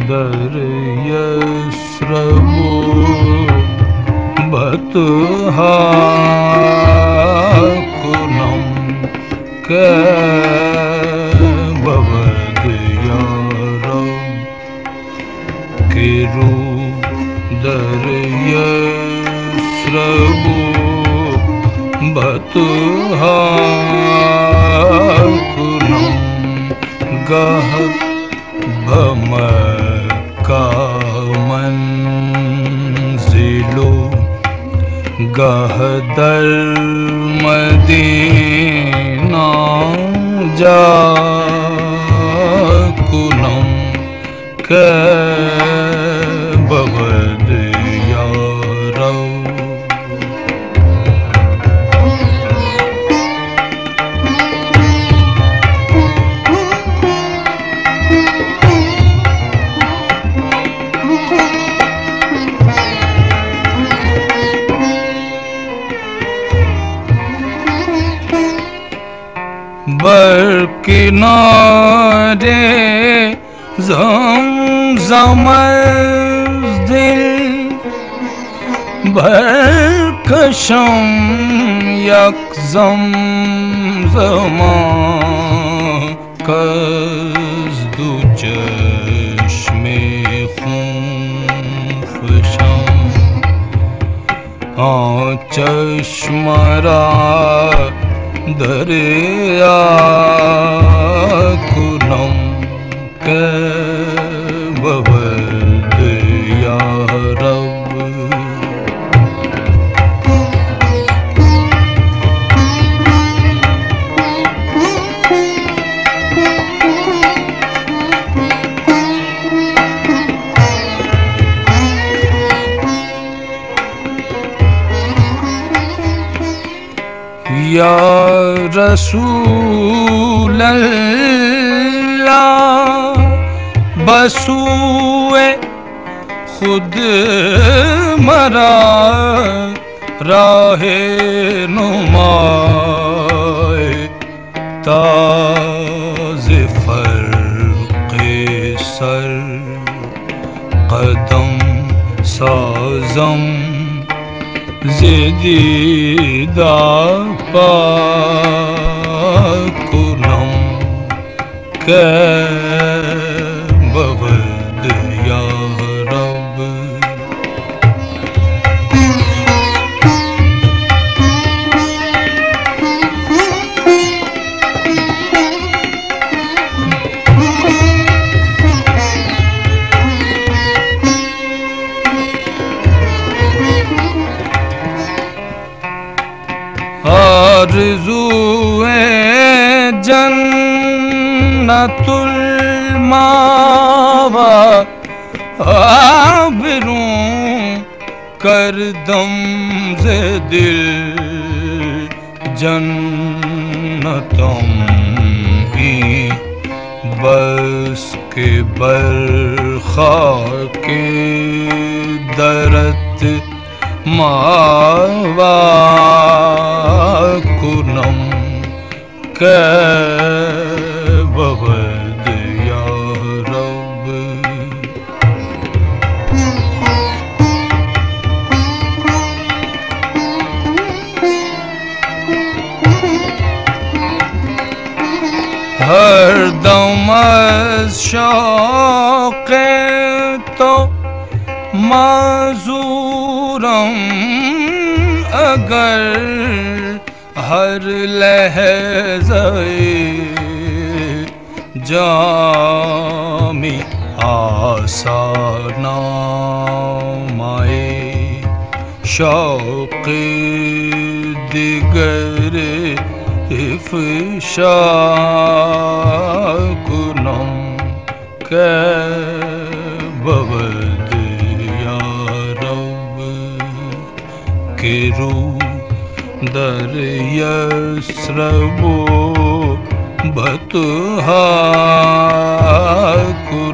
दर्यस्रवो बतहा कुनम के बवदयारम किरु दर्यस्रवो बतहा कुनम गह भम का मंजिलो गह दर मदीना जा कुनम के बवद यारव बरकिनारे ज़मज़म दिल बरकशम यक ज़मज़मा कज़्दु चश्मे खूफ़शम चश्मरा दरिया कुनम के बवद यारव या रसूल अल्लाह बसूए खुद मरा राहे नुमाए ताज़े फर्क़े सर कदम साज़म ज़दीदा कुनम के बवद यारव आरज़ूए जन्नतुल मावा आबरूं करदम ज़े दिल जन्नतम ही बस के बरखा के दरत मावा कुनम के बवद यारव हर दम शौक़े तो माज़ूरम अगर हर लहज़े जामी आसाना माए शौक़ दिगर इफ़शा कुनम के बवद यारव किरु दर्यस्रवो बतहा